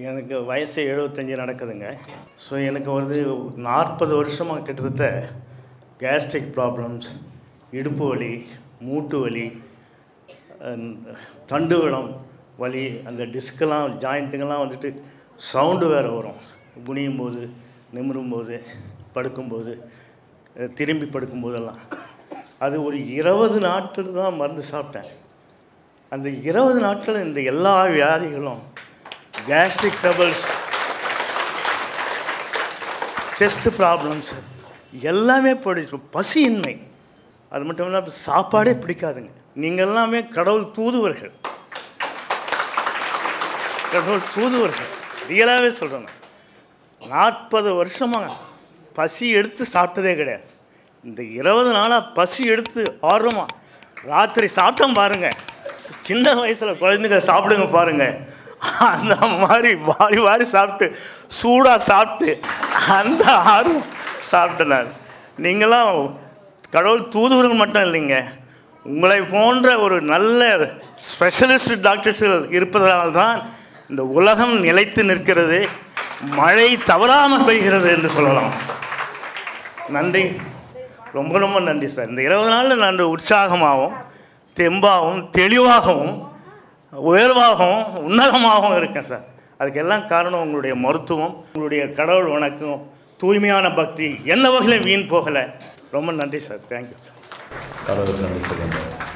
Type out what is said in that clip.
எனக்கு வயசு 75 நடக்குதுங்க. ஸோ எனக்கு வந்து 40 வருஷமாக கிட்டத்தட்ட கேஸ்ட்ரிக் ப்ராப்ளம்ஸ், இடுப்பு வலி, மூட்டு வலி, தண்டுவடம் வலி, அந்த டிஸ்கெல்லாம் ஜாயிண்ட்டுங்கெல்லாம் வந்துட்டு சவுண்டு வேறு வரும். குனியும் போது, நிமிரும்போது, படுக்கும்போது, திரும்பி படுக்கும்போதெல்லாம். அது ஒரு 20 நாட்கள் தான் மருந்து சாப்பிட்டேன். அந்த 20 நாட்கள் இந்த எல்லா வியாதிகளும், கேஸ்ட்ரிக் ட்ரபிள்ஸ், செஸ்ட் ப்ராப்ளம்ஸ் எல்லாமே போயிடுச்சு. பசியின்மை, அது மட்டும் இல்லாமல் சாப்பாடே பிடிக்காதுங்க. நீங்கள் எல்லாமே கடவுள் தூதுவர்கள், கடவுள் தூதுவர்கள். ரியலாகவே சொல்கிறேன். 40 வருஷமாக பசி எடுத்து சாப்பிட்டதே கிடையாது. இந்த 20 நாளாக பசி எடுத்து ஆர்வமாக ராத்திரி சாப்பிட்டோம் பாருங்கள். சின்ன வயசில் குழந்தைங்க சாப்பிடுங்க பாருங்கள், அந்த மாதிரி வாரி வாரி சாப்பிட்டு சூடாக சாப்பிட்டு அந்த ஆர்வம் சாப்பிட்டேன் நான். நீங்களாம் கடவுள் தூதுவர்கள் மட்டும் இல்லைங்க, உங்களை போன்ற ஒரு நல்ல ஸ்பெஷலிஸ்ட் டாக்டர்ஸ்கள் இருப்பதனால தான் இந்த உலகம் நிலைத்து நிற்கிறது, மழை தவறாமல் பெய்கிறது என்று சொல்லலாம். நன்றி, ரொம்ப ரொம்ப நன்றி சார். இந்த 20 நாளில் நான் உற்சாகமாகவும் தெம்பாகவும் தெளிவாகவும் உயர்வாகவும் உன்னதமாகவும் இருக்கேன் சார். அதுக்கெல்லாம் காரணம் உங்களுடைய மருத்துவம், உங்களுடைய கடவுள் வணக்கம், தூய்மையான பக்தி, எந்த வகையிலும் வீண் போகலை. ரொம்ப நன்றி சார். Thank you sir. கடவுள் நன்றி சொல்லுங்கள்.